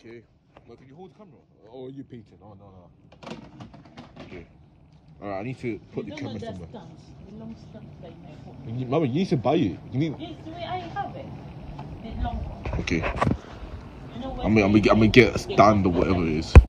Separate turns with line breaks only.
Okay. Well, can you hold the camera? Or are you painting? Oh, no. Okay. Alright, I need to put the camera somewhere.
The long stuff like
Mama, you need to buy it. You need...
Yes, the way I have it. The long one.
Okay.
You know
I'm gonna get a stand or whatever it is.